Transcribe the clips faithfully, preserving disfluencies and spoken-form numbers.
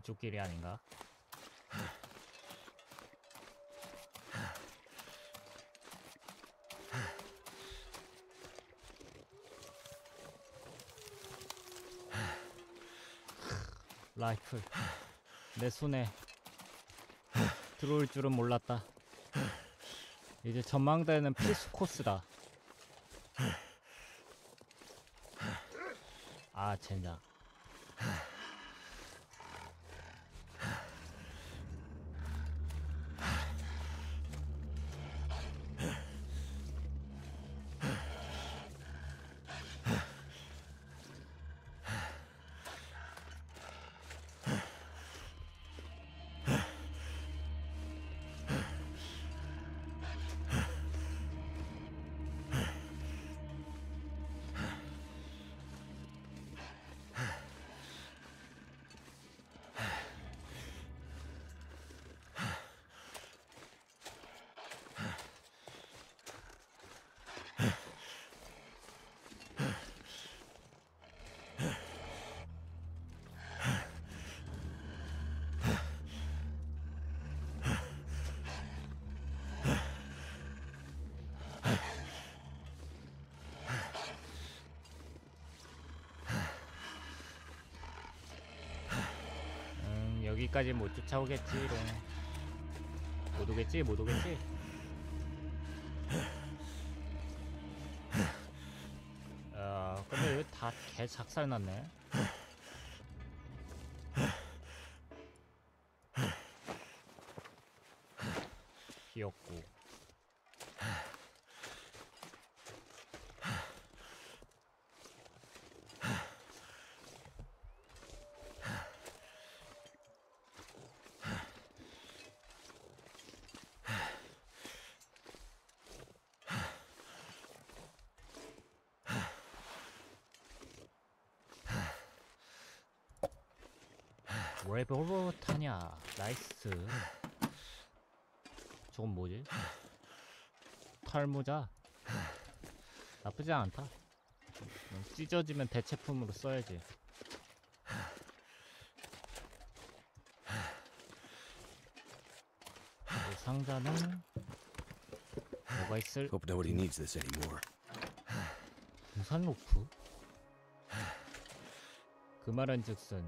이쪽 길이 아닌가? 라이플 내 손에 들어올 줄은 몰랐다. 이제 전망대는 필수 코스다. 아 젠장. 여기까지 못 쫓아오겠지롱. 못 오겠지? 못 오겠지? 아 근데 여기 다 개 작살났네. 귀엽고. 레볼버 타냐? 나이스. 저건 뭐지? 털모자? 나쁘지 않다. 찢어지면 대체품으로 써야지. 이 상자는 뭐가 있을? Hope nobody needs this anymore. 등산 로프? 그 말은즉슨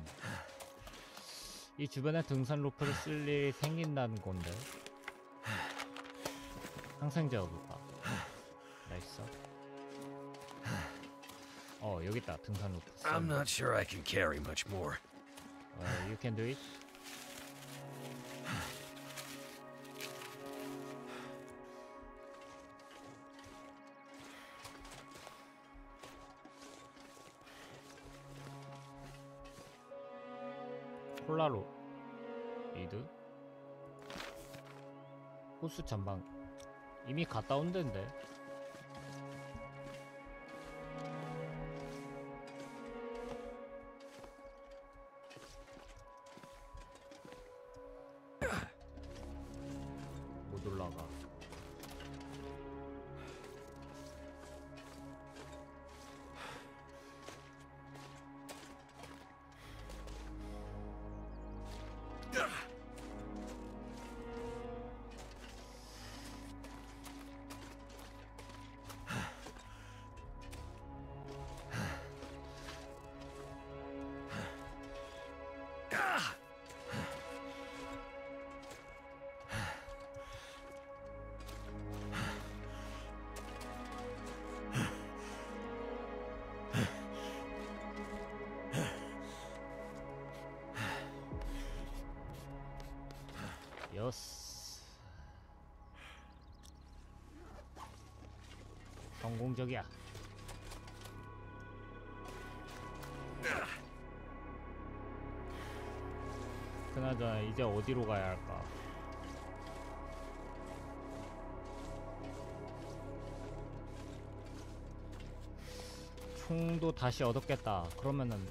이 주변에 등산 로프를 쓸 일이 생긴다는 건데. 항생제 얻을까? 나이스. 어 여기 있다. 등산 로프. I'm not sure I can carry much more. Uh, you can do it. 폴라로 리드 호수 전방 이미 갔다 온 데인데. 못 올라가. 여스. 성공적이야. 그나저나 이제 어디로 가야 할까? 총도 다시 얻었겠다. 그러면은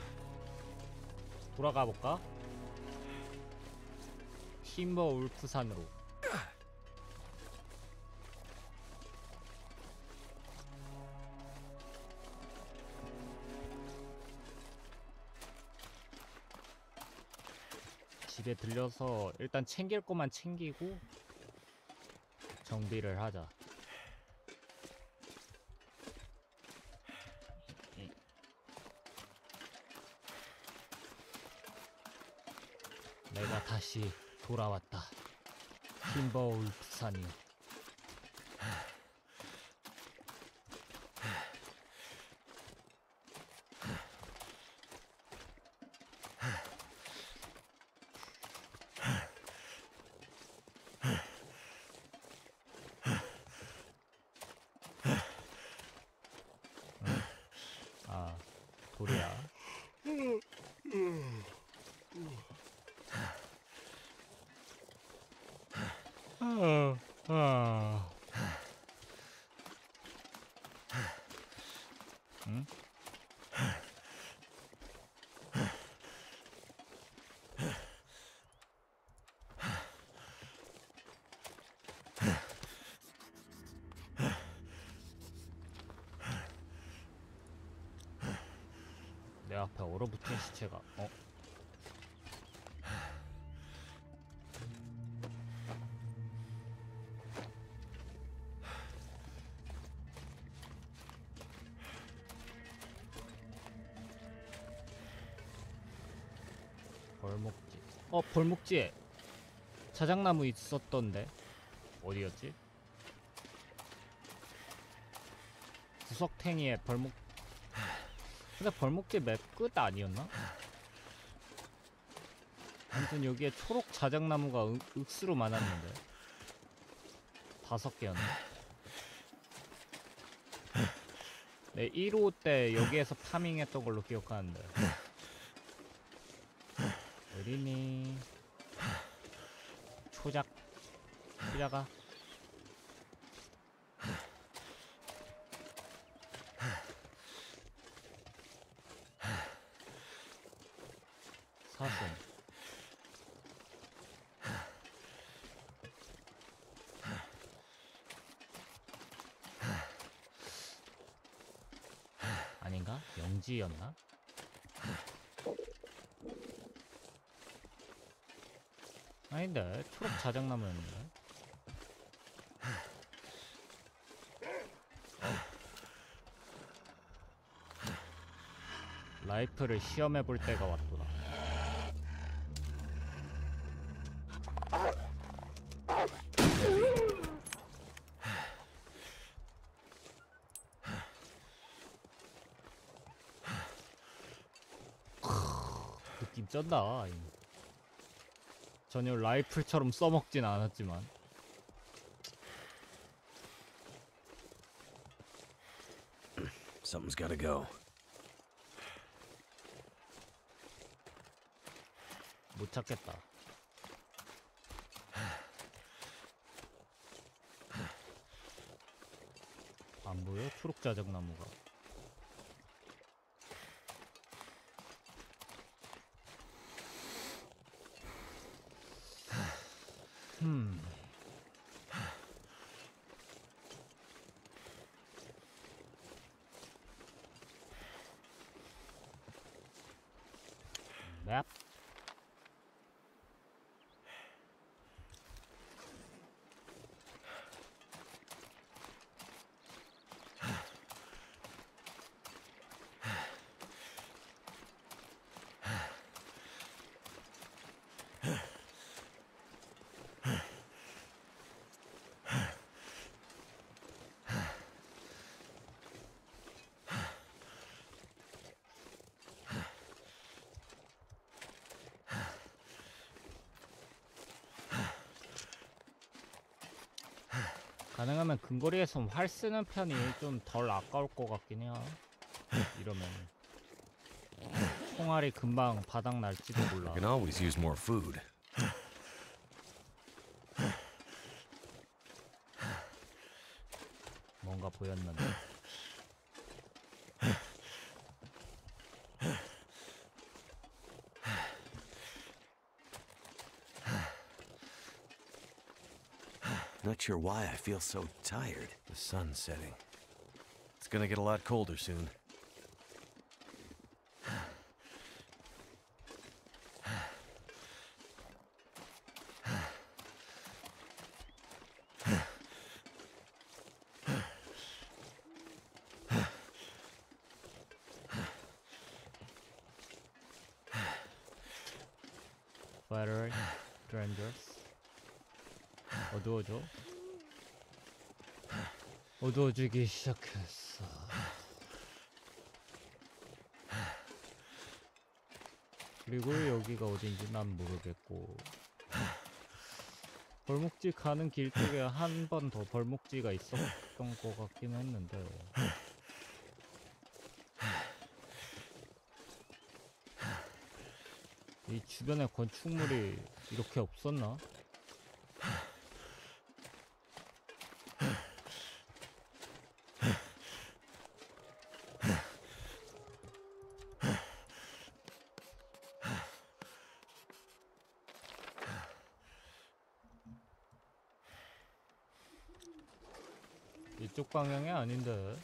돌아가 볼까? 팀버 울프산으로. 집에 들려서 일단 챙길 것만 챙기고 정비를 하자. 내가 다시 돌아왔다. 팀버울프산이요. 아, 돌이야. 아, 아. 응? 내 앞에 얼어붙은 시체가 어? 벌목지. 어, 벌목지에 자작나무 있었던데 어디였지? 구석탱이에 벌목. 근데 벌목지 맵 끝 아니었나? 아무튼 여기에 초록 자작나무가 윽, 억수로 많았는데 다섯 개였나? 네, 일 호 때 여기에서 파밍했던 걸로 기억하는데. 어디니? 초작 초작아. 사슴. 아닌가? 영지였나? 아닌데 초록 자작나무였는데. 라이프를 시험해볼 때가 왔구나. 느낌 쩐다. 전혀 라이플처럼 써먹진 않았지만. Something's gotta go. 못 찾겠다. 안 보여? 초록 자작나무가. 음. 맵. 가능하면 근거리에서 활 쓰는 편이 좀 덜 아까울 것 같긴 해요. 이러면 총알이 금방 바닥 날지도 몰라. I can always use more food. 뭔가 보였는데. Not sure why I feel so tired. The sun's setting. It's gonna get a lot colder soon. Twilight Strangers. 어두워져. 어두워지기 시작했어. 그리고 여기가 어딘지 난 모르겠고, 벌목지 가는 길 쪽에 한 번 더 벌목지가 있었던 것 같긴 했는데, 이 주변에 건축물이 이렇게 없었나? 이쪽 방향이 아닌데,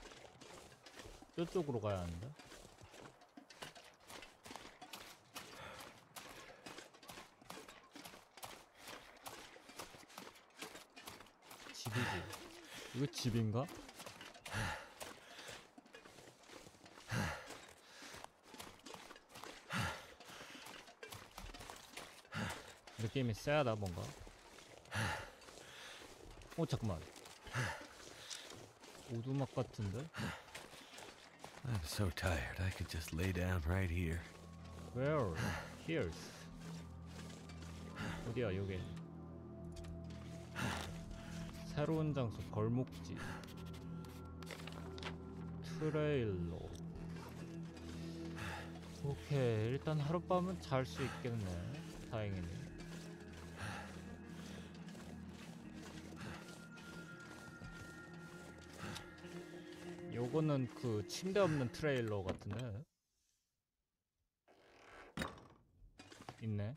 저쪽으로 가야 하는데. 집이지. 이거 집인가? 느낌이 쎄하다 뭔가. 어 잠깐만. 오두막 같은데? I'm so tired. I could just lay down right here. Where? Here's. 어디야 여기? 새로운 장소 벌목지. 트레일러. 오케이, 일단 하룻밤은 잘 수 있겠네. 다행이네. 요거는 그 침대 없는 트레일러 같은데. 있네.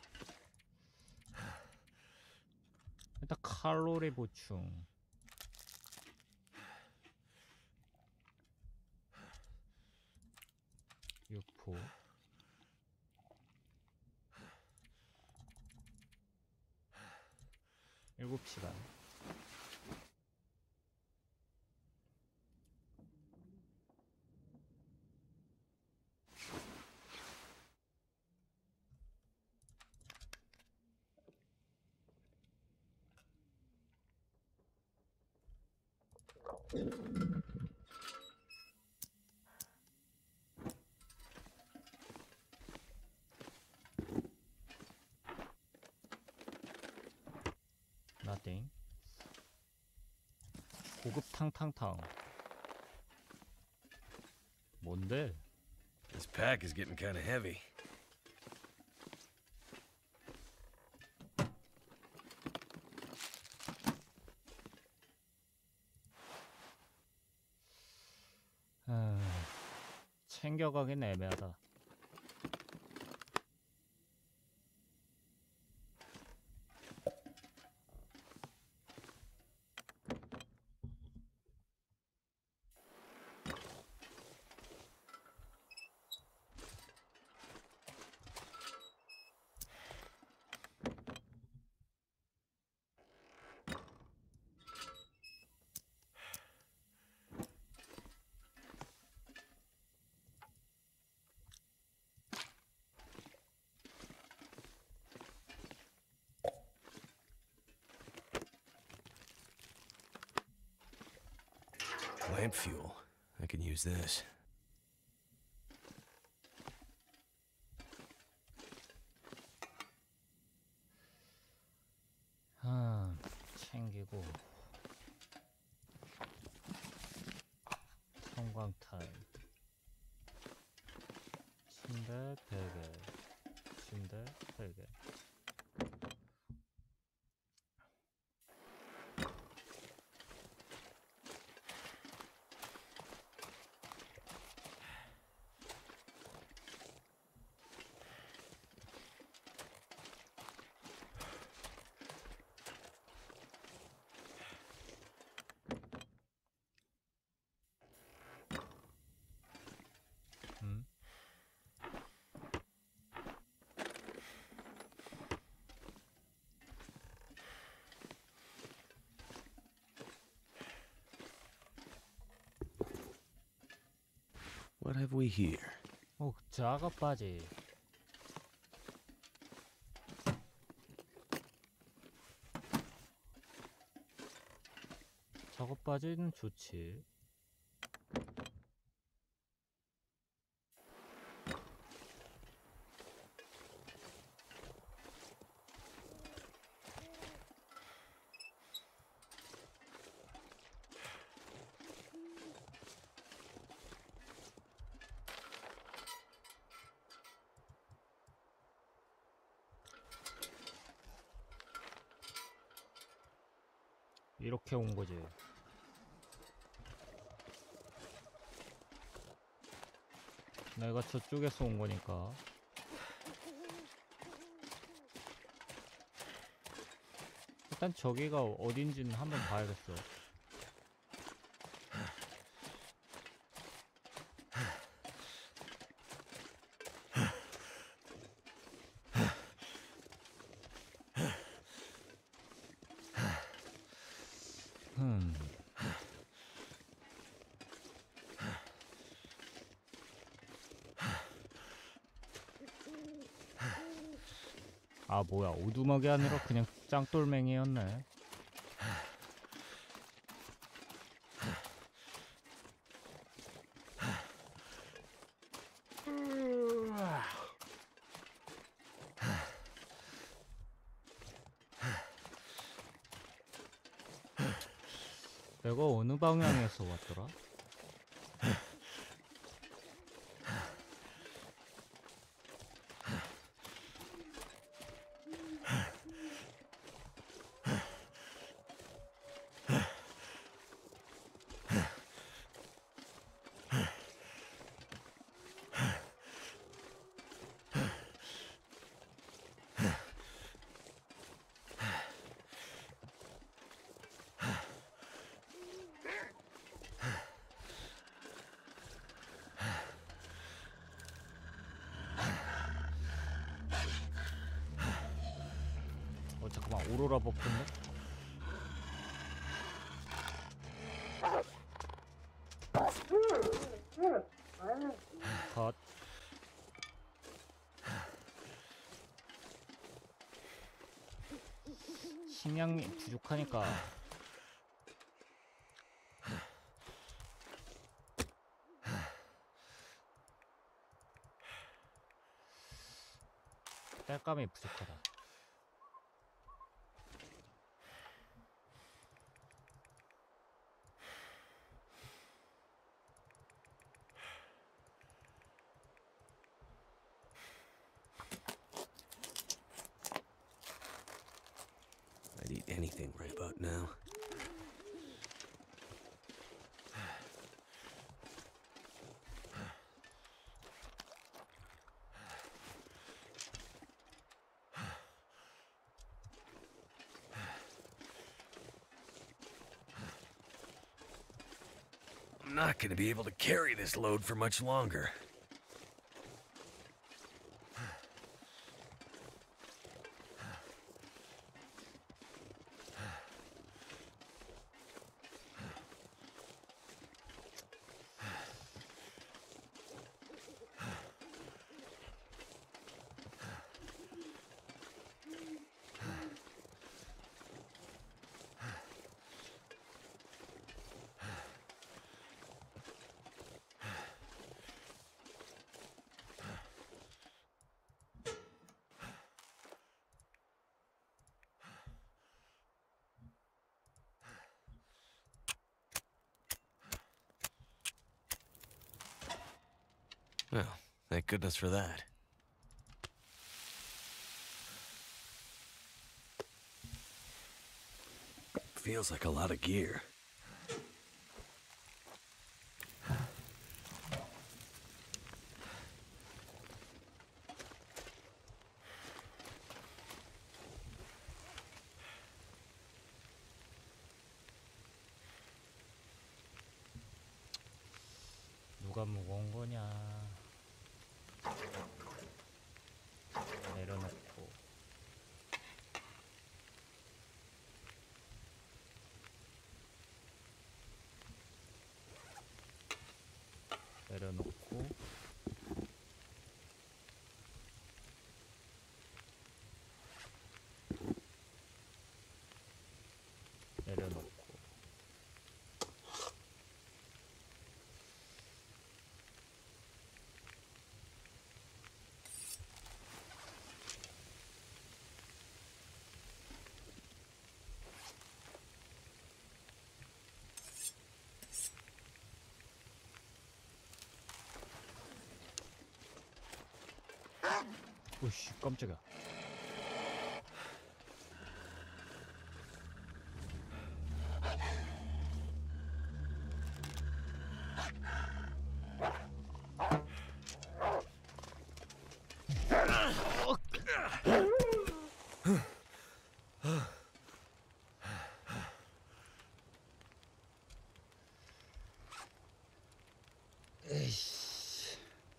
일단 칼로리 보충. 육포. 일곱 시간. Nothing. 고급 탕탕탕. 뭔데? This pack is getting kind of heavy. 아, 챙겨가긴 애매하다. Lamp fuel. I can use this. 아, 챙기고. 성광탄. 침대 베개. 침대 베개. 음? What have we here? 오, 작업 바지. 작업 바지는 좋지. 이렇게 온 거지. 내가 저쪽에서 온 거니까. 일단 저기가 어딘지는 한번 봐야겠어. 음. 아 뭐야, 오두막이 아니라 그냥 짱돌멩이였네. 내가 어느 방향에서 왔더라? 어 잠깐만, 오로라 버프인데? 컷. 식량이 부족하니까 땔감이 부족하다. I'd eat anything right about now. I'm not going to be able to carry this load for much longer. Well, thank goodness for that. Feels like a lot of gear. 누가 무거운 거냐. 내려놓고 내려놓고 내려놓고 오씨 깜짝이야. 에이씨.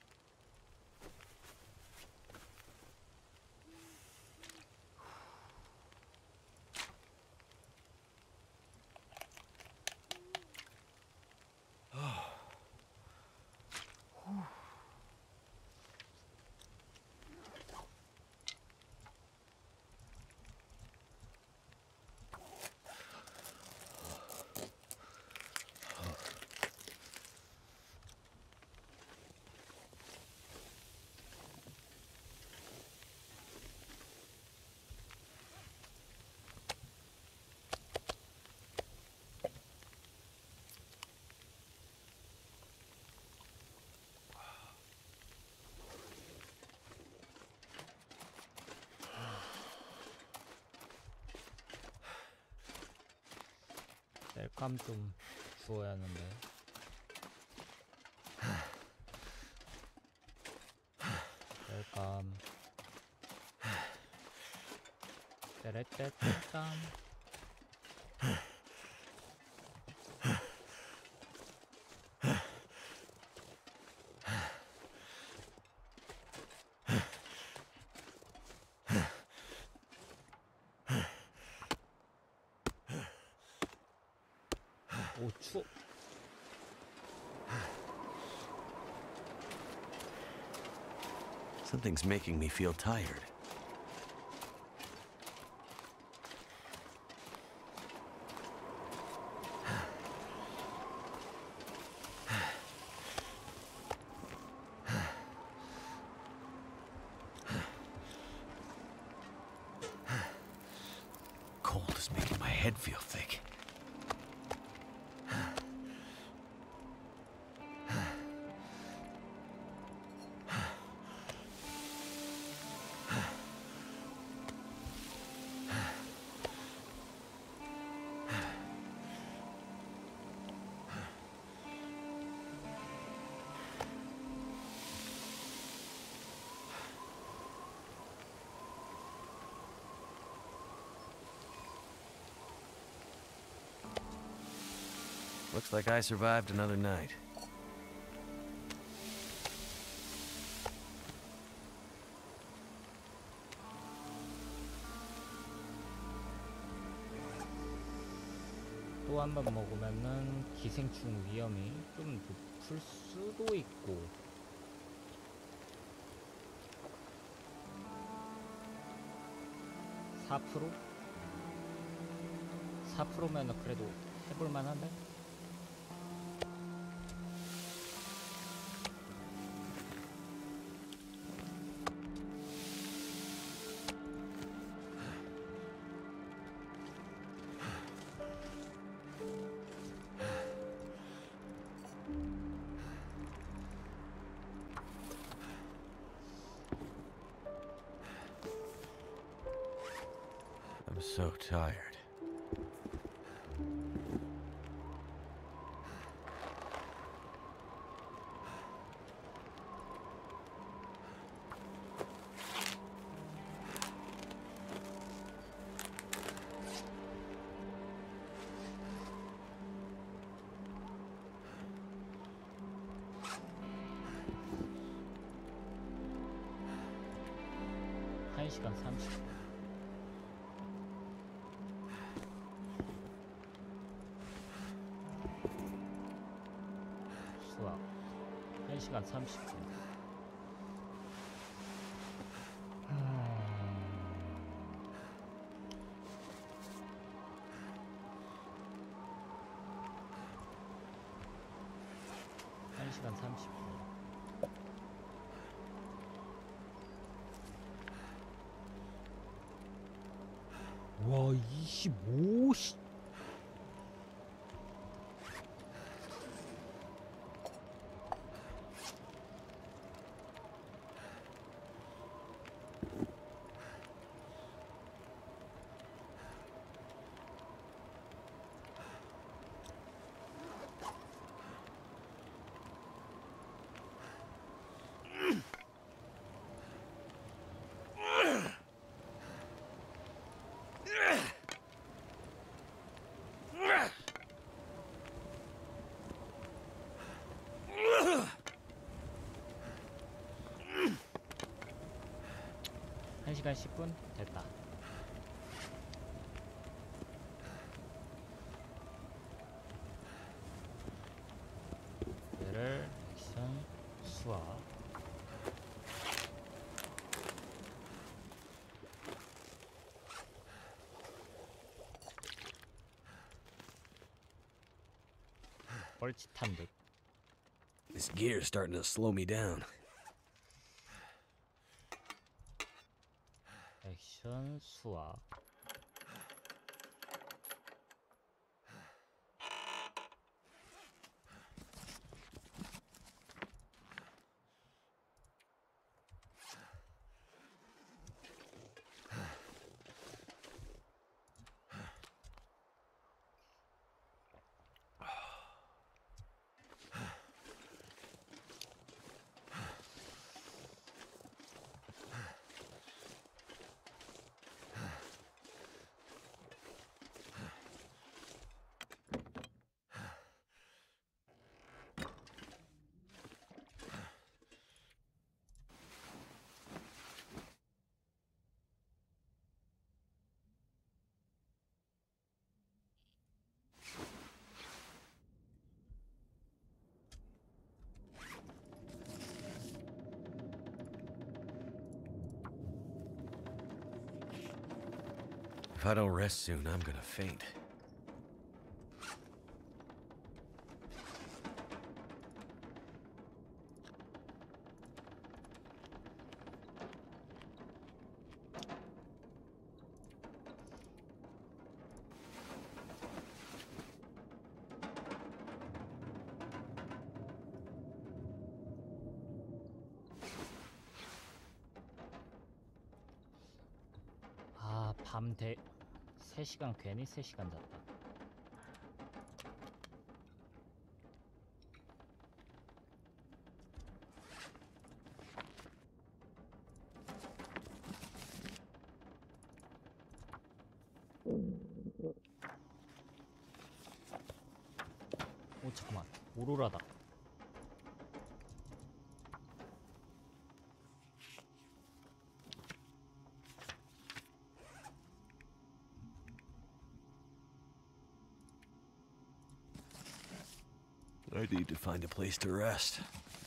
셀감 좀 주워야 하는데. 셀감. 떼레떼떼땀. 오 추워. Something's making me feel tired. Cold is making my head feel thick. Looks like I survived another night. 또 한 번 먹으면은 기생충 위험이 좀 높을 수도 있고. 사 퍼센트? 사 퍼센트면은 그래도 해볼 만한데? I'm so tired. 한 시간 삼십 분. 수학 한 시간 삼십 분. 한 시간 삼십 분. 와, 이십오 시. 시간 십 분 됐다. 얘를 액션 수화. 뻘짓한 듯. This gear's starting to slow me down. 액션 수화. If I don't rest soon, I'm gonna faint. 아, 밤 대... 세 시간 괜히 세 시간 잤다. 오, 잠깐만. 오로라다. I need to find a place to rest.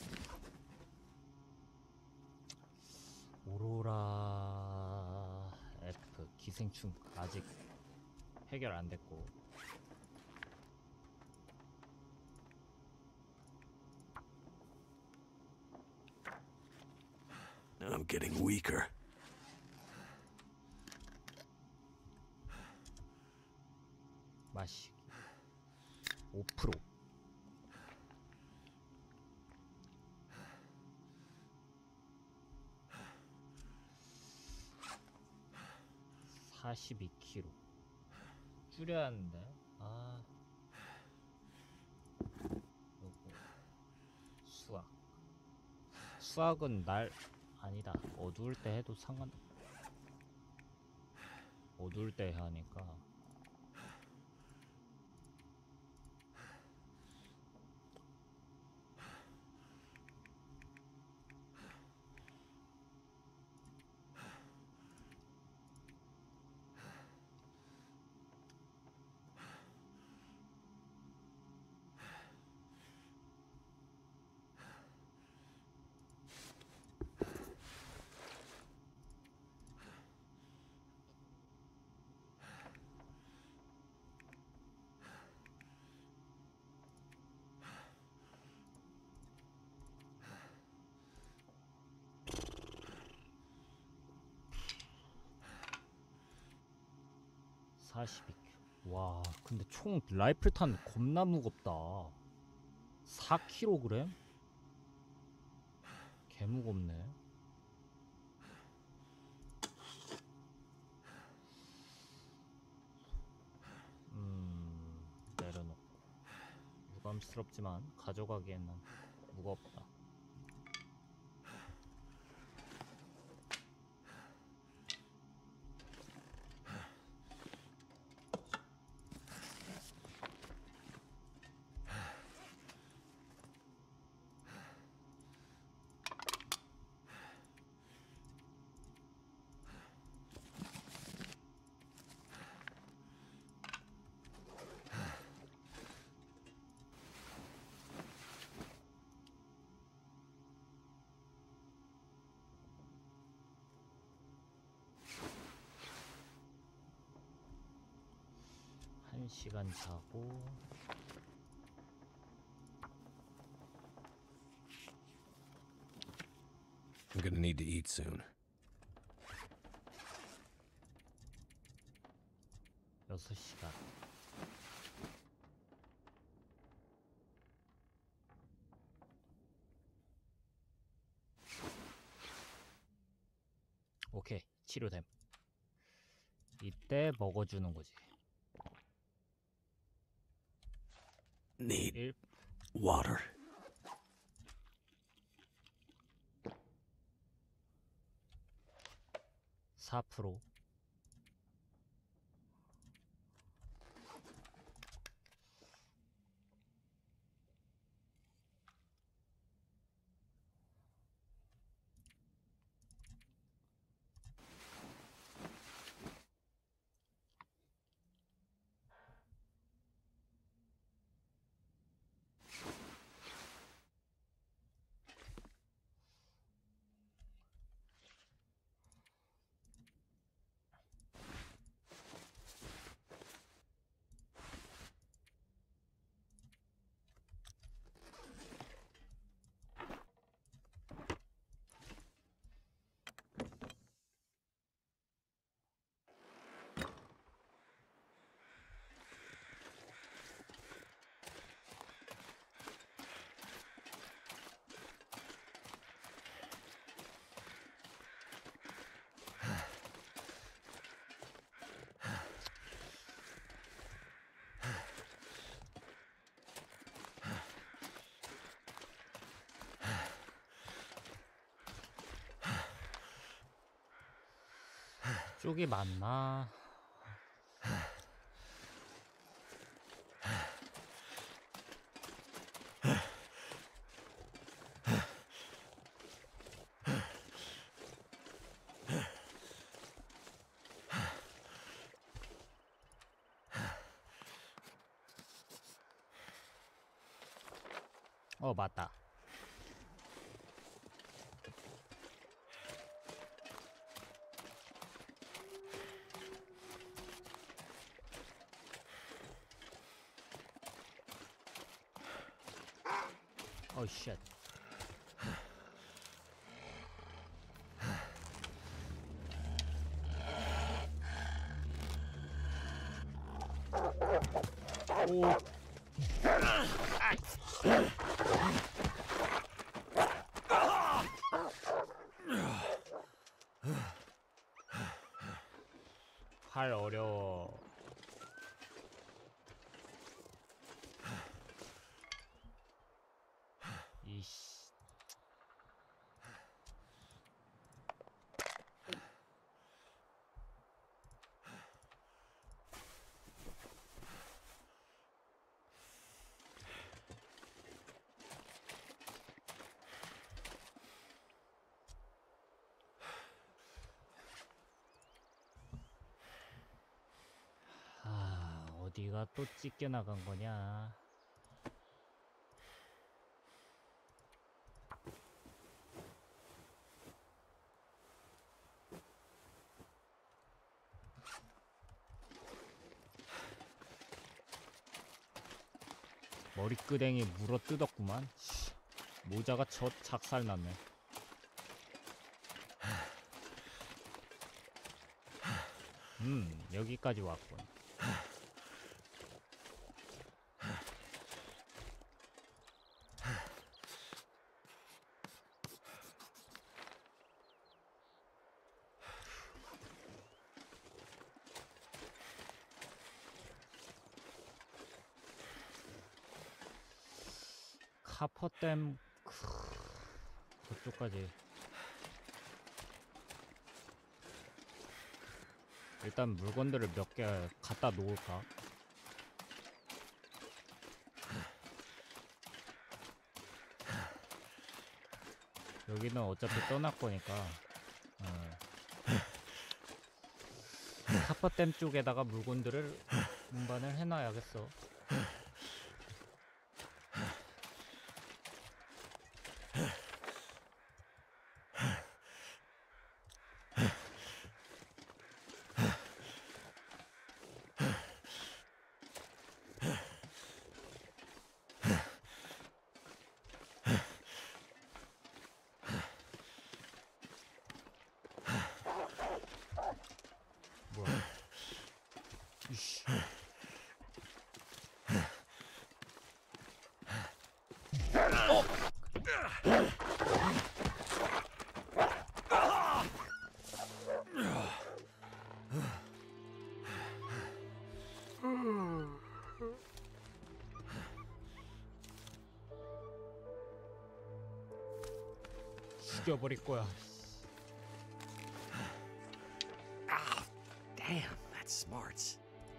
오로라 F 기생충 아직 해결 안 됐고. I'm getting weaker. 마시기 오 퍼센트. 사십이 킬로그램 줄여야 하는데. 아, 요거 수학 수학은 날 아니다. 어두울 때 해도 상관. 어두울 때 해야 하니까. 사십이 킬로그램. 와, 근데 총 라이플탄 겁나 무겁다. 사 킬로그램? 개 무겁네. 음, 내려놓고. 유감스럽지만 가져가기에는 무겁다. 시간 자고 I'm gonna need to eat soon. 여섯 시간. 오케이, 치료됨. 이때 먹어주는 거지. Need 일, water. 사 퍼센트. 쪽이 많나? 어, 맞다. 어, 쉣. 오. 팔 어려워. 이씨. 아, 어디가 또 찢겨 나간 거냐? 머리끄댕이 물어 뜯었구만. 모자가 저 작살 났네. 음, 여기까지 왔군. 카퍼댐 저쪽까지. 일단 물건들을 몇 개 갖다 놓을까? 여기는 어차피 떠날 거니까. 어. 카퍼댐 쪽에다가 물건들을 운반을 해놔야겠어. 이씨. 죽여버릴 거야. Ah, damn, that's smart.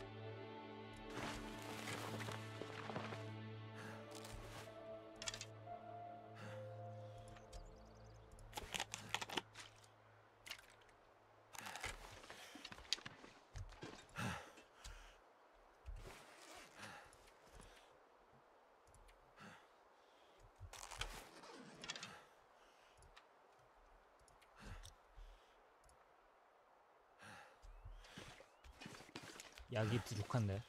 약이 부족한데.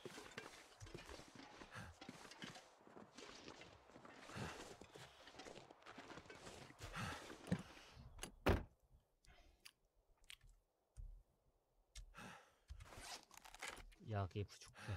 약이 부족해.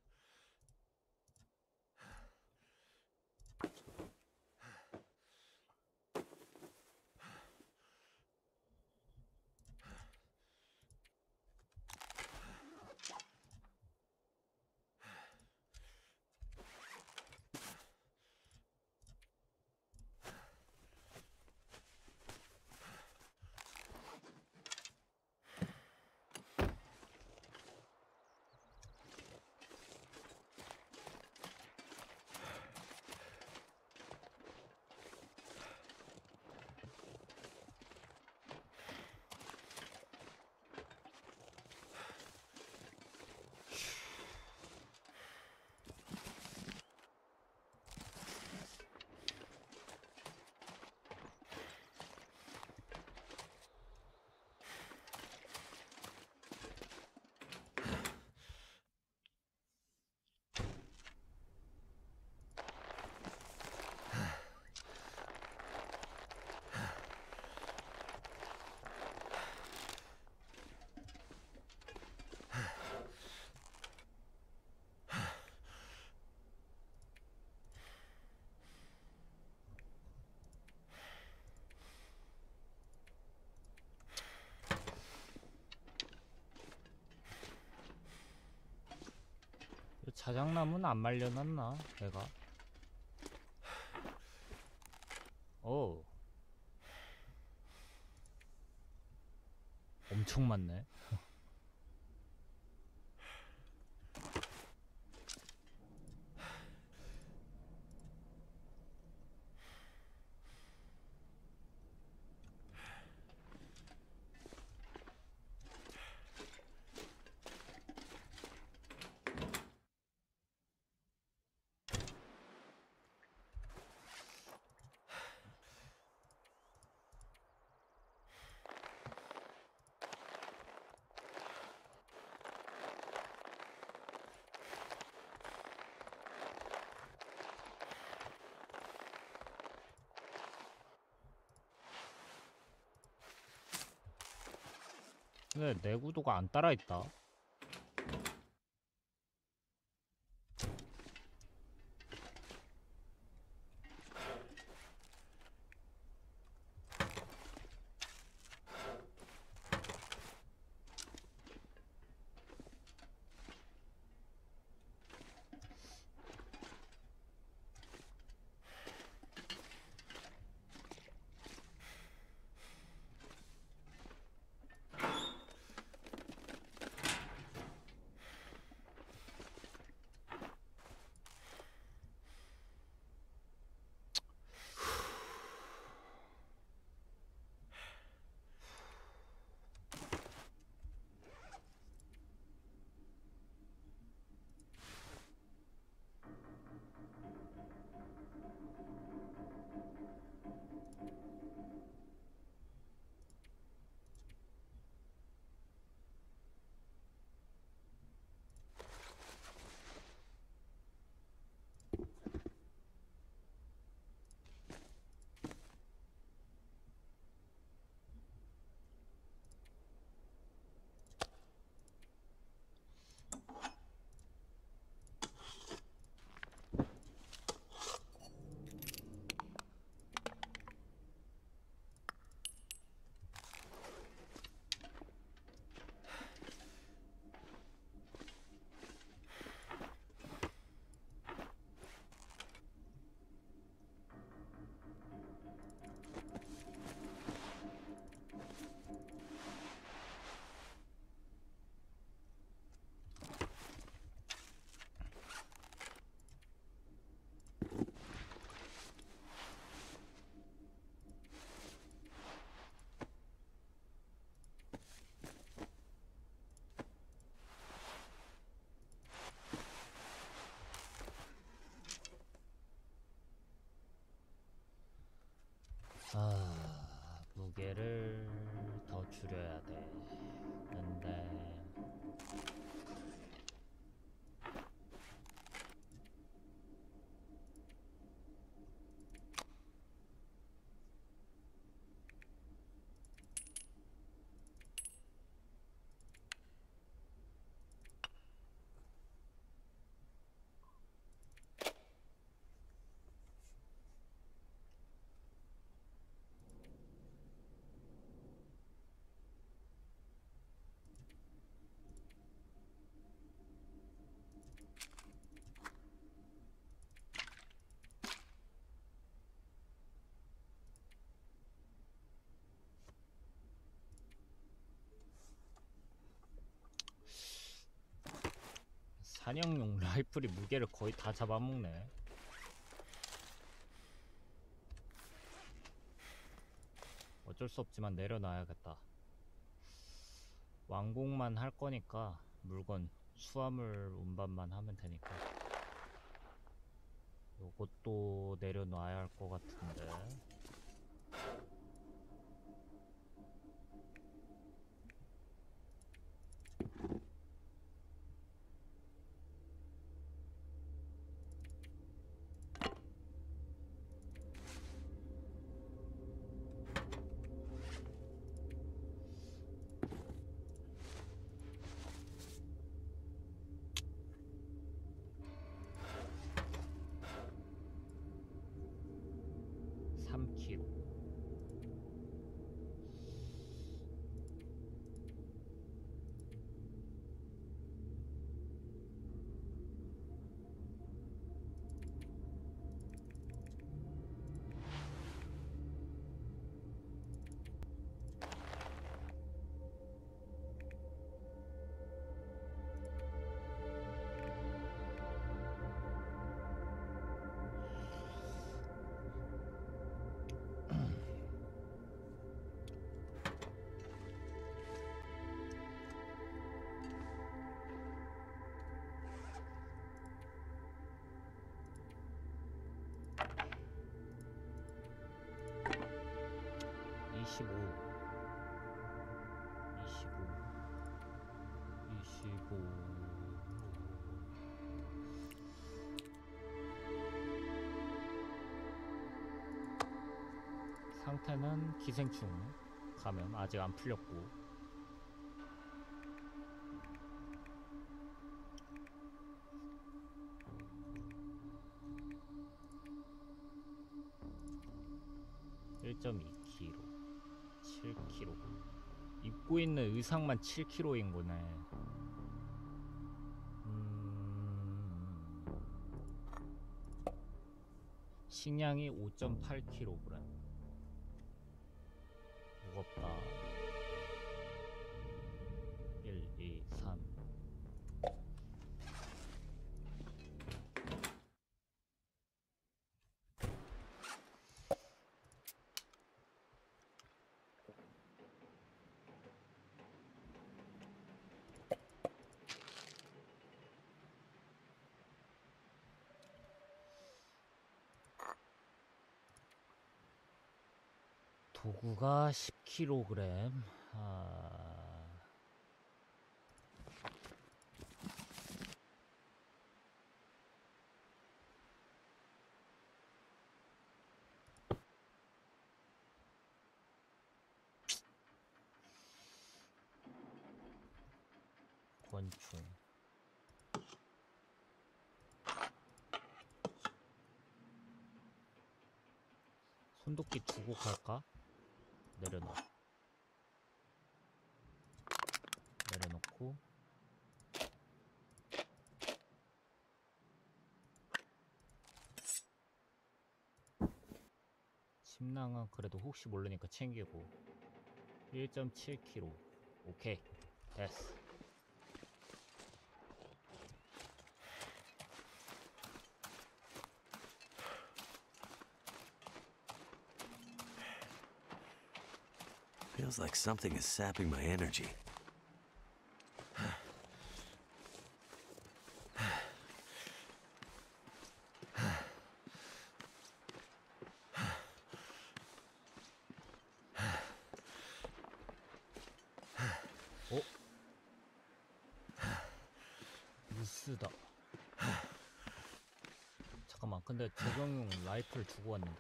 자작나무는 안 말려놨나 내가? 오, 엄청 많네. 근데 내구도가 안 따라있다. 아, 무게를 더 줄여야 돼. 근데 사냥용 라이플이 무게를 거의 다 잡아먹네. 어쩔 수 없지만 내려놔야겠다. 완공만 할 거니까 물건 수화물 운반만 하면 되니까 요것도 내려놔야 할 것 같은데. 삼 킬로그램. 이십오, 이십오, 이십오. 상태는 기생충 감염 아직 안 풀렸고. 일 점 이 킬로그램, 칠 킬로그램. 입고 있는 의상만 칠 킬로그램인 거네. 음... 식량이 오 점 팔 킬로그램. 무겁다. 일, 이, 삼. 도구가 십 킬로그램. 아... 권총. 손도끼 두고 갈까? 내려놔. 내려놓고 침낭은 그래도 혹시 모르니까 챙기고. 일 점 칠 킬로그램. 오케이, 됐어. Feels like something is sapping my energy. 무스다. 잠깐만, 근데 조경용 라이플 주고 왔는데?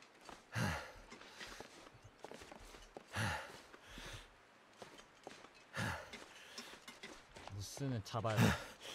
무스는 잡아야 돼.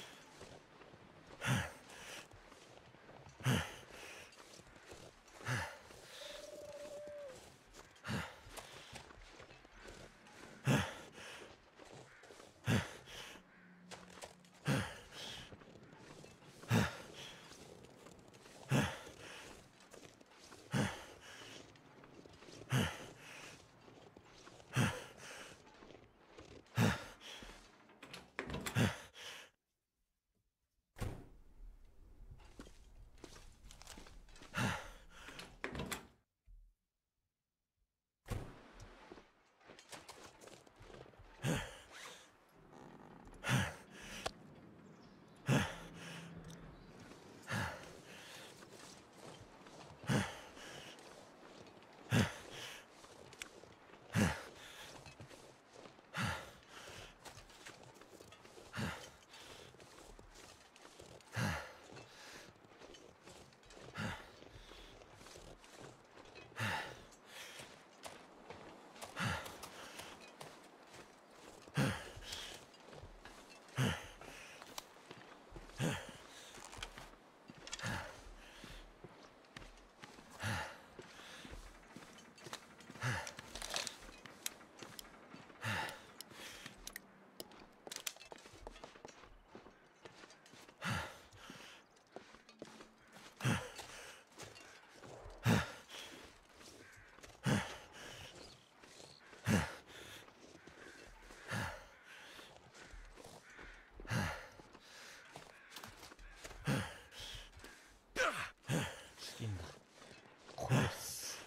죽인다. 코르스.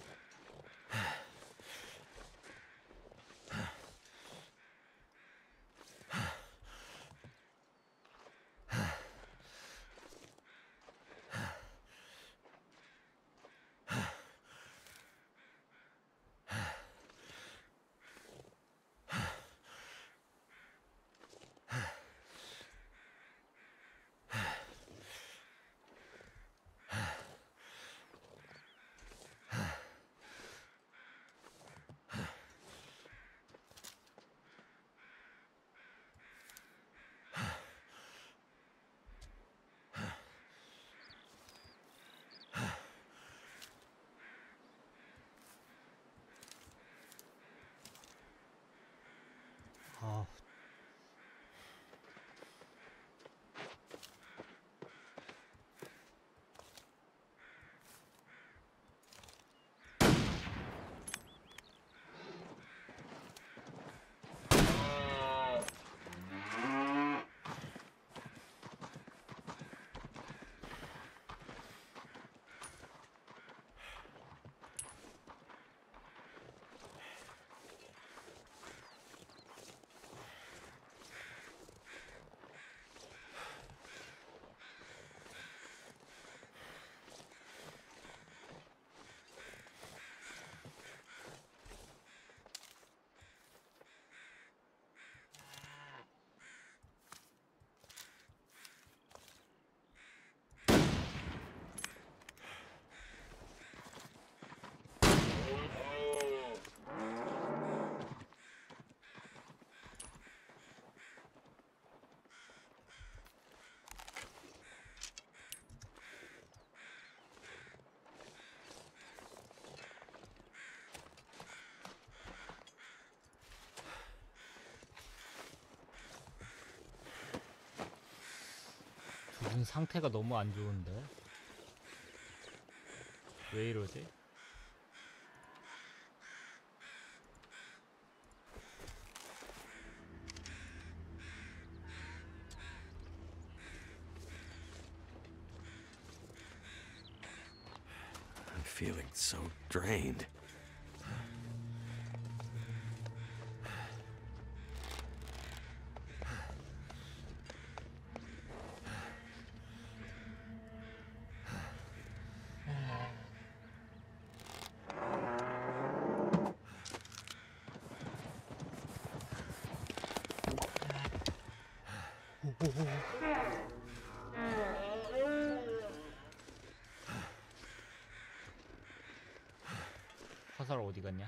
아, 무슨 상태가 너무 안 좋은데? 왜 이러지? I'm feeling so drained. 오호. 화살 어디 갔냐?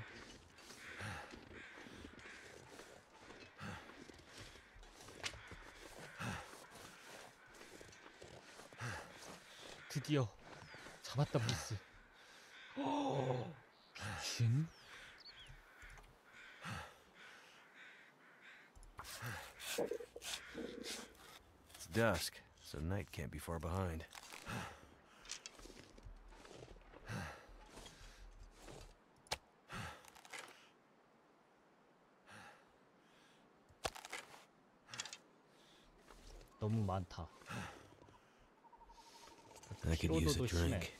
드디어 잡았다 보스. 미친. It's dusk, so night can't be far behind. 너무 많다. I could use a 피로도도 심해. drink.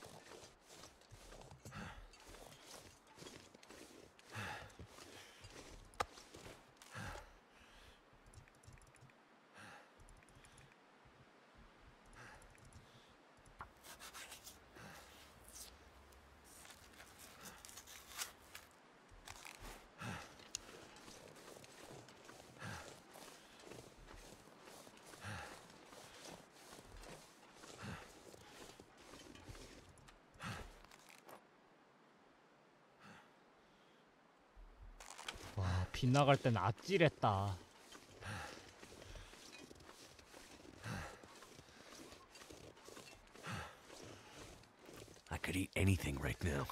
와, 빗나갈 땐 아찔했다. I could eat anything right now.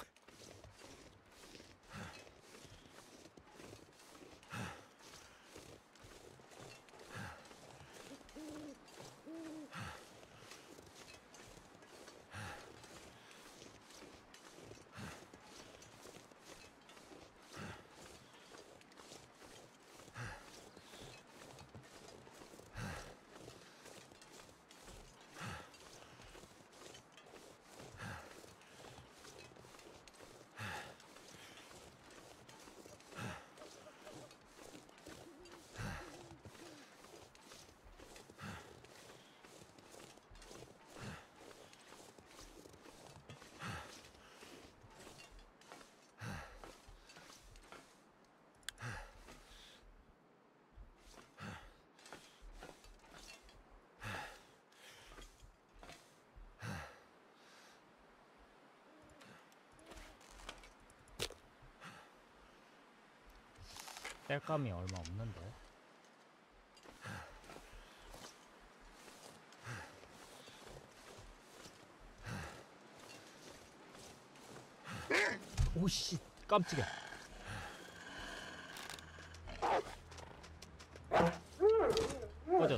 뗄감이 얼마 없는데. 오씨, 깜짝이야. 꺼졌.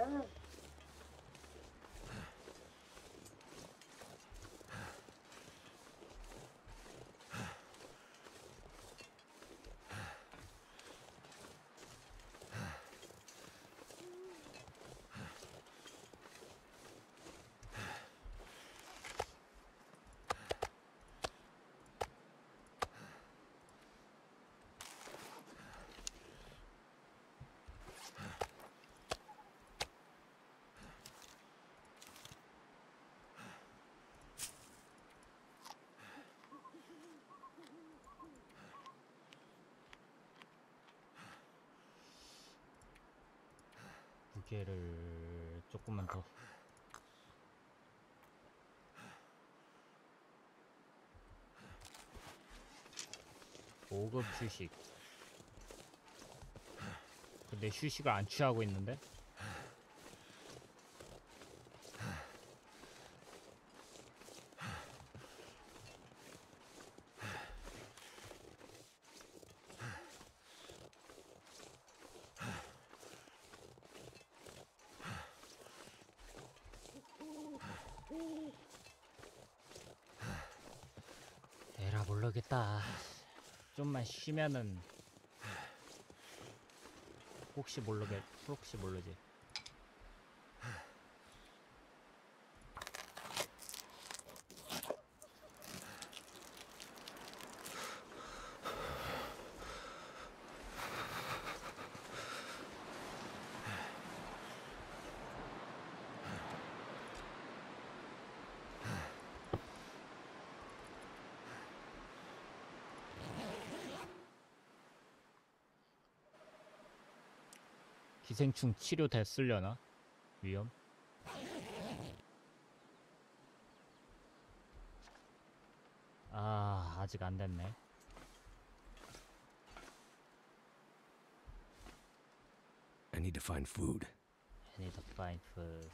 무게를 조금만 더. 오 급 휴식. 근데 휴식을 안 취하고 있는데? 에라 모르겠다. 좀만 쉬면은 혹시 모르겠 혹시 모르지. 기생충 치료 됐으려나? 위험. 아, 아직 안 됐네. I need to find food. I need to find food.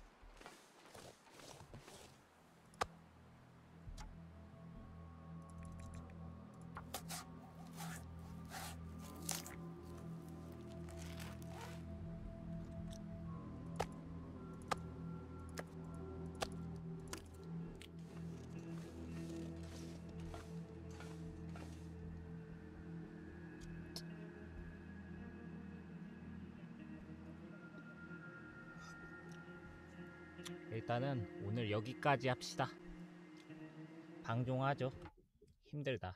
일단은 오늘 여기까지 합시다. 방종하죠. 힘들다.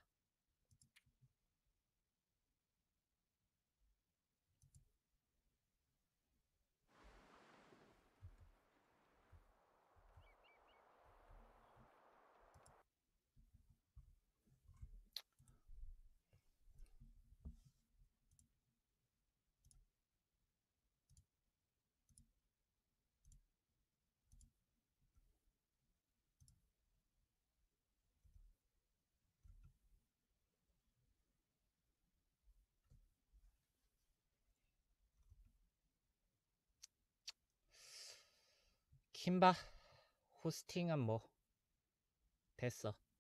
킴바 호스팅은 뭐 됐어.